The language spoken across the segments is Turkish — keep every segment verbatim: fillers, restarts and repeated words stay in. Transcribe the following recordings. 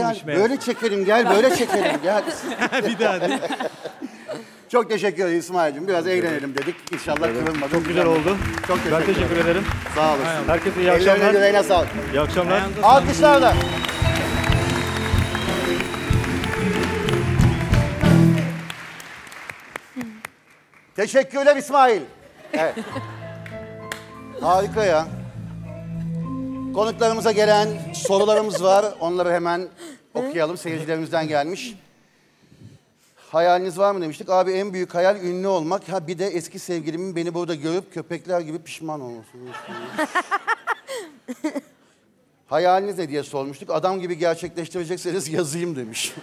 gel, meğer. böyle çekelim gel, böyle çekelim gel. Bir daha değil. Çok teşekkür ederim İsmail'cim. Biraz eğlenelim dedik. İnşallah kırılmadın. Çok güzel oldu. Çok teşekkür, Ben teşekkür ederim. ederim. Sağ olasın. Herkese iyi Ellerine akşamlar. yüreğine sağlık. İyi akşamlar. Alkışlarla. Teşekkürler İsmail. Evet. Harika ya. Konuklarımıza gelen sorularımız var. Onları hemen okuyalım. Seyircilerimizden gelmiş. Hayaliniz var mı demiştik. Abi en büyük hayal ünlü olmak. Ha bir de eski sevgilimin beni burada görüp köpekler gibi pişman olması. Hayaliniz ne diye sormuştuk. Adam gibi gerçekleştirecekseniz yazayım demiş.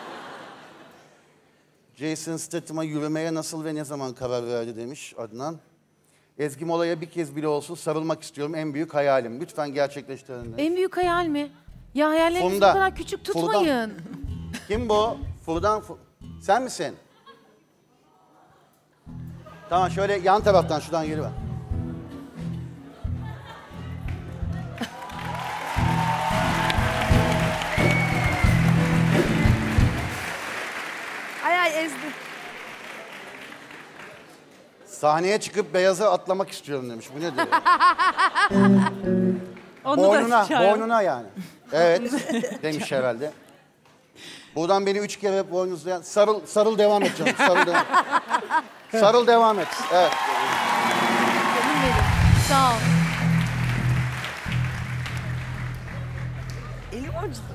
Jason Statham'a yürümeye nasıl ve ne zaman karar verdi demiş Adnan. Ezgi Mola'ya bir kez bile olsun sarılmak istiyorum. En büyük hayalim. Lütfen gerçekleştirin demiş. En büyük hayal mi? Ya hayallerinizi bu Funda. kadar küçük Furdan. tutmayın. Kim bu? Furdan. Fu- Sen misin? Tamam şöyle yan taraftan şuradan geri ver. Ay ay ezdi. Sahneye çıkıp beyaza atlamak istiyorum demiş. Bu nedir? Onu Boynuna, da çağırın. boynuna yani. Evet demiş herhalde. Buradan beni üç kere boynuzlayan... Sarıl, sarıl devam et canım. Sarıl devam et. Sarıl devam et. Evet. Canım benim. Sağ ol. Elim acıdı.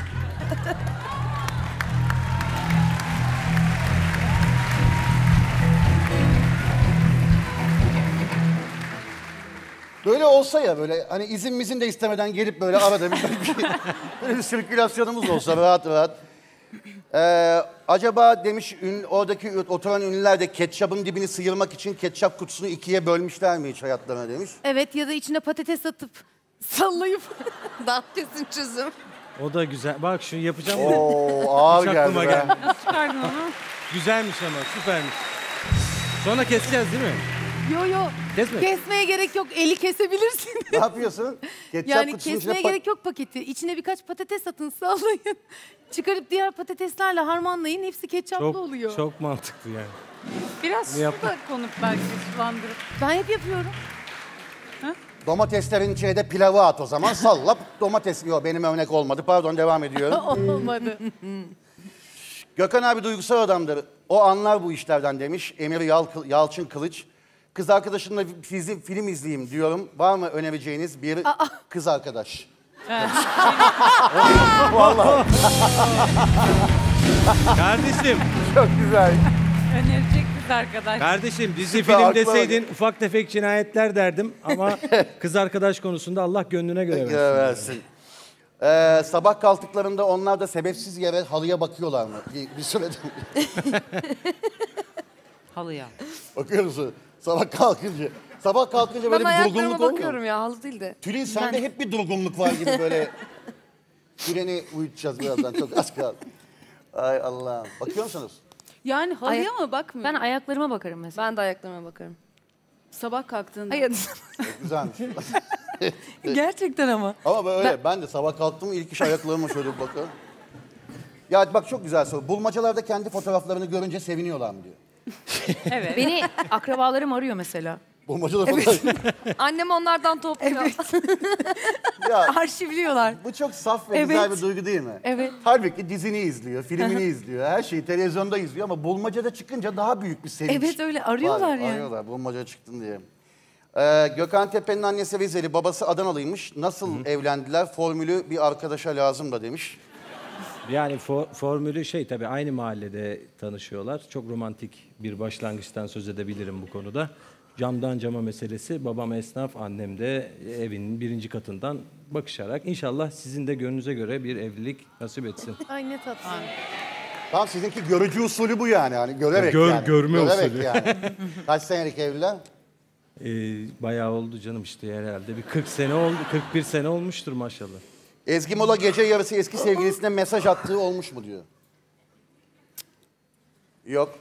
Böyle olsa ya böyle hani izin mizin de istemeden gelip böyle arada bir, böyle bir sirkülasyonumuz olsa rahat rahat. Ee, acaba demiş ün, oradaki oturan ünlüler de ketçapın dibini sıyırmak için ketçap kutusunu ikiye bölmüşler mi hiç hayatlarına demiş. Evet ya da içine patates atıp sallayıp. Dağıtıyorsun çözüm. O da güzel. Bak şunu yapacağım. Oo ağır Hiç geldi aklıma be. gelmedi. Nasıl çıkardın onu? Güzelmiş ama süpermiş. Sonra keseceğiz değil mi? Yo yo. Kesme. Kesmeye gerek yok. Eli kesebilirsin. Ne yapıyorsun? Ketçap Yani kutusunun kesmeye içine pa- gerek yok paketi. İçine birkaç patates atın, sallayın. Çıkarıp diğer patateslerle harmanlayın. Hepsi ketçaplı Çok, oluyor. çok mantıklı yani. Biraz su yapma. da konup belki sulandırıp. Ben hep yapıyorum. Domateslerin içine de pilavı at o zaman. Sallap domates. Yok benim örnek olmadı. Pardon devam ediyorum. Olmadı. Gökhan abi duygusal adamdır. O anlar bu işlerden demiş. Emir Yal Yalçın Kılıç. Kız arkadaşımla fizi, film izleyeyim diyorum. Var mı önereceğiniz bir kız arkadaş? Vallahi Kardeşim, çok güzel. Önerecek kız arkadaş. kardeşim dizi Süper, film aklıma deseydin ufak tefek cinayetler derdim ama kız arkadaş konusunda Allah gönlüne göre versin. versin. Ee, sabah kalktıklarında onlar da sebepsiz yere halıya bakıyorlar mı? Bir, bir süredir. Halıya. Bakıyor musun? Sabah kalkınca. Sabah kalkınca böyle Ben bir durgunluk ayaklarıma oluyor. bakıyorum ya, halı değil de. Tülin sende hep bir durgunluk var gibi böyle. Tülin'i uyutacağız birazdan. Çok az kaldı. Ay Allah'ım. Bakıyor musunuz? Yani halıya Ayak- mı bakmıyor? Ben ayaklarıma bakarım mesela. Ben de ayaklarıma bakarım. Sabah kalktığında. Hayır. Çok güzelmiş. Gerçekten ama. Ama böyle ben... de sabah kalktım ilk iş ayaklarıma şöyle bir bakarım. Ya bak çok güzel soru. Bulmacalarda kendi fotoğraflarını görünce seviniyorlar mı diyor. Evet. Beni akrabalarım arıyor mesela. Bulmacada fotoğraf. Annem onlardan topluyor. Ya Arşivliyorlar. bu çok saf ve Evet. güzel bir duygu değil mi? Evet. Halbuki dizini izliyor, filmini izliyor, her şeyi televizyonda izliyor ama bulmacada çıkınca daha büyük bir sevinç. Evet, öyle arıyorlar var. yani. Arıyorlar bulmacada çıktın diye. Ee, Gökhan Tepe'nin annesi Rizeli, babası Adanalıymış. Nasıl evlendiler? Formülü bir arkadaşa lazım da demiş. Yani fo- formülü şey tabii aynı mahallede tanışıyorlar. Çok romantik bir başlangıçtan söz edebilirim bu konuda. Camdan cama meselesi. Babam esnaf, annem de evinin birinci katından bakışarak inşallah sizin de gönlünüze göre bir evlilik nasip etsin. Ay ne tatlı. Tamam sizinki görücü usulü bu yani. Hani görerek Gör- yani. görme görerek usulü. yani. Kaç senelik evliler? Ee, bayağı oldu canım işte herhalde. Bir kırk sene oldu, kırk bir sene olmuştur maşallah. Ezgi Mola gece yarısı eski sevgilisine mesaj attığı olmuş mu diyor. Yok.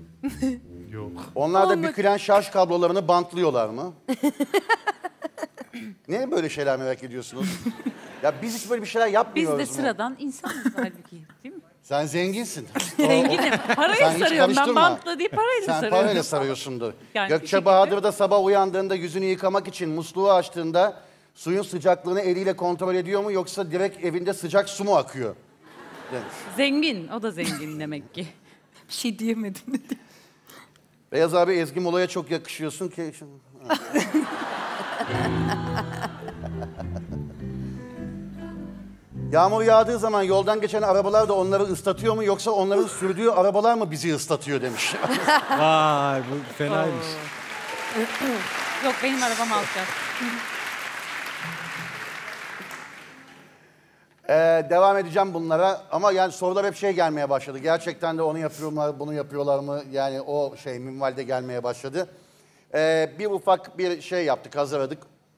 Yok. Onlar da bükülen şarj kablolarını bantlıyorlar mı? Niye böyle şeyler merak ediyorsunuz? Ya biz hiç böyle bir şeyler Biz yapmıyoruz de mu? sıradan insanız halbuki değil mi? Sen zenginsin. Zenginim. Sen Parayı hiç sarıyorum ben karıştırma. bantla değil parayla Sen sarıyorum. parayla sarıyorsundur. Yani Gökçe teşekkür Bahadır da sabah uyandığında yüzünü yıkamak için musluğu açtığında suyun sıcaklığını eliyle kontrol ediyor mu yoksa direkt evinde sıcak su mu akıyor? Demiş. Zengin. O da zengin demek ki. Bir şey diyemedim dedi. Beyaz abi Ezgi Mola'ya çok yakışıyorsun ki. Yağmur yağdığı zaman yoldan geçen arabalar da onları ıslatıyor mu yoksa onların sürdüğü arabalar mı bizi ıslatıyor demiş. Vay bu fenaymış. Yok benim arabam alacak. Ee, devam edeceğim bunlara ama yani sorular hep şey gelmeye başladı. Gerçekten de onu yapıyorlar, bunu yapıyorlar mı? Yani o şey minvalde gelmeye başladı. Ee, bir ufak bir şey yaptık, hazırladık.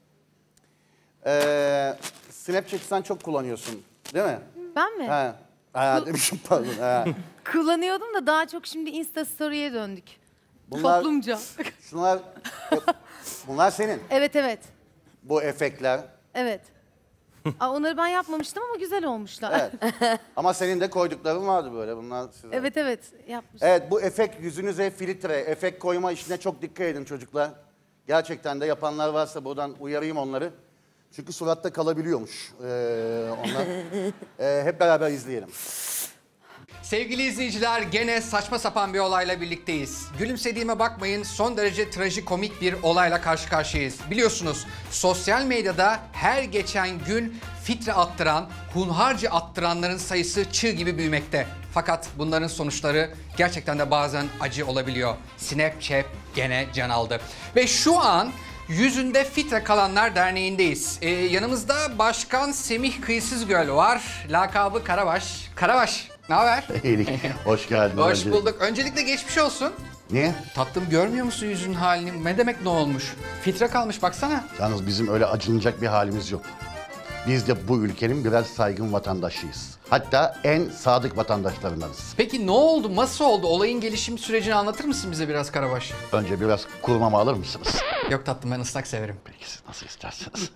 Ee, Snapchat'i sen çok kullanıyorsun, değil mi? Ben mi? He. Ha, demişim pardon. He. Kullanıyordum da daha çok şimdi Insta Story'ye döndük. Bunlar, Toplumca. şunlar, bunlar senin. Evet evet. Bu efektler. Evet. Aa, onları ben yapmamıştım ama güzel olmuşlar. Evet. Ama senin de koydukların vardı böyle. Bunlar size. Evet evet yapmış. Evet, bu efekt yüzünüze filtre, efekt koyma işine çok dikkat edin çocuklar. Gerçekten de yapanlar varsa buradan uyarayım onları. Çünkü suratta kalabiliyormuş ee, onlar. Ee, hep beraber izleyelim. Sevgili izleyiciler, gene saçma sapan bir olayla birlikteyiz. Gülümsediğime bakmayın, son derece trajikomik bir olayla karşı karşıyayız. Biliyorsunuz sosyal medyada her geçen gün filtre attıran, hunharca attıranların sayısı çığ gibi büyümekte. Fakat bunların sonuçları gerçekten de bazen acı olabiliyor. Snapchat gene can aldı. Ve şu an Yüzünde Filtre Kalanlar Derneği'ndeyiz. Ee, yanımızda Başkan Semih Kıyısızgöl var. Lakabı Karabaş. Karabaş, ne haber? İyilik, hoş geldin. Hoş önce. bulduk. Öncelikle geçmiş olsun. Niye? Tatlım, görmüyor musun yüzünün halini? Ne demek ne olmuş? Filtre kalmış baksana. Yalnız bizim öyle acınacak bir halimiz yok. Biz de bu ülkenin biraz saygın vatandaşıyız. Hatta en sadık vatandaşlarındanız. Peki ne oldu? Nasıl oldu? Olayın gelişim sürecini anlatır mısın bize biraz Karabaş? Önce biraz kurumamı alır mısınız? Yok tatlım, ben ıslak severim. Peki siz nasıl isterseniz.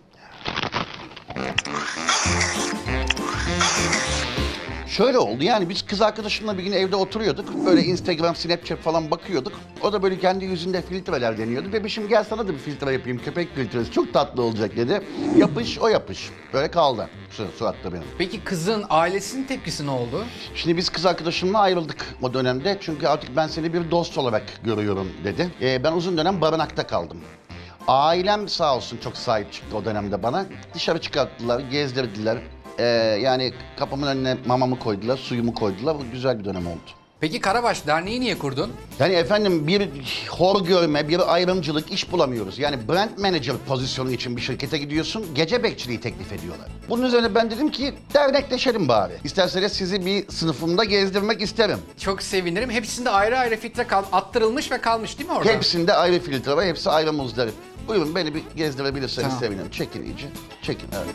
Şöyle oldu yani biz kız arkadaşımla bir gün evde oturuyorduk. Böyle Instagram, Snapchat falan bakıyorduk. O da böyle kendi yüzünde filtreler deniyordu. Bebişim gel sana da bir filtre yapayım, köpek filtresi çok tatlı olacak dedi. Yapış o yapış. Böyle kaldı sur suratta benim. Peki kızın ailesinin tepkisi ne oldu? Şimdi biz kız arkadaşımla ayrıldık o dönemde. Çünkü artık ben seni bir dost olarak görüyorum dedi. Ee, ben uzun dönem barınakta kaldım. Ailem sağ olsun çok sahip çıktı o dönemde bana. Dışarı çıkarttılar, gezdirdiler. Ee, yani kapımın önüne mamamı koydular, suyumu koydular. Bu güzel bir dönem oldu. Peki Karabaş, derneği niye kurdun? Yani efendim bir hor görme, bir ayrımcılık iş bulamıyoruz. Yani brand manager pozisyonu için bir şirkete gidiyorsun, gece bekçiliği teklif ediyorlar. Bunun üzerine ben dedim ki dernekleşelim bari. İsterseniz sizi bir sınıfımda gezdirmek isterim. Çok sevinirim. Hepsinde ayrı ayrı filtre kal attırılmış ve kalmış değil mi orada? Hepsinde ayrı filtre var, hepsi ayrı muzdarip. Buyurun beni bir gezdirebilirseniz Tamam. sevinirim. Çekin iyice, çekin evet.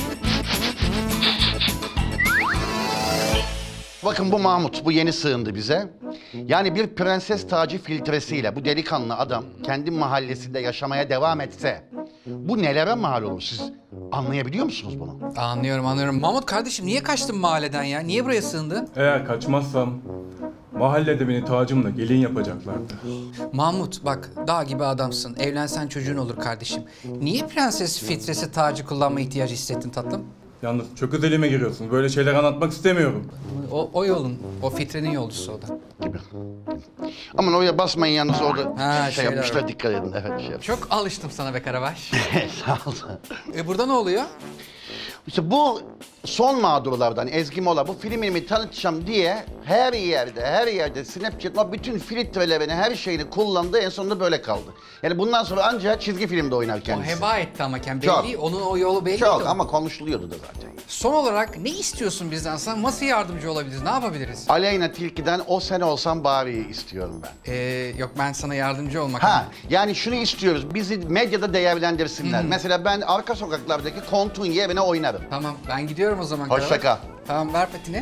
Bakın bu Mahmut, bu yeni sığındı bize. Yani bir prenses tacı filtresiyle bu delikanlı adam kendi mahallesinde yaşamaya devam etse... ...bu nelere mal olur siz anlayabiliyor musunuz bunu? Anlıyorum anlıyorum. Mahmut kardeşim, niye kaçtın mahalleden ya? Niye buraya sığındın? Eğer kaçmazsam mahallede beni tacımla gelin yapacaklardı. Mahmut bak, dağ gibi adamsın. Evlensen çocuğun olur kardeşim. Niye prenses filtresi tacı kullanma ihtiyacı hissettin tatlım? Yalnız çok özelime giriyorsun. Böyle şeyler anlatmak istemiyorum. O, o yolun, o filtrenin yolcusu o da. Gibi. Aman oraya basmayın yalnız orada Ha, şey şeyler yapmışlar var. dikkat edin. Evet şey yap. Çok alıştım sana be Karabaş. Sağ ol. E burada ne oluyor? İşte bu son mağdurlardan Ezgi Mola bu filmimi tanıtacağım diye her yerde, her yerde Snapchat'ın o bütün filtrelerini, her şeyini kullandı. En sonunda böyle kaldı. Yani bundan sonra ancak çizgi filmde oynar O kendisi. heba etti ama kendi Çok. belli, onun o yolu belli. Çok ama konuşuluyordu da zaten. Son olarak ne istiyorsun bizden? Sana nasıl yardımcı olabiliriz? Ne yapabiliriz? Aleyna Tilki'den O Sen Olsan Bari'yi istiyorum ben. Ee, yok ben sana yardımcı olmak. Ha, yani şunu istiyoruz, bizi medyada değerlendirsinler. Mesela ben arka sokaklardaki kontun yerine oynarım. Tamam, ben gidiyorum o zaman. Hoşça Karabaş. kal. Tamam, ver patini.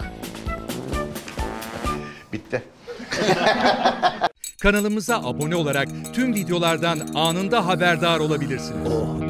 Bitti. Kanalımıza abone olarak tüm videolardan anında haberdar olabilirsiniz.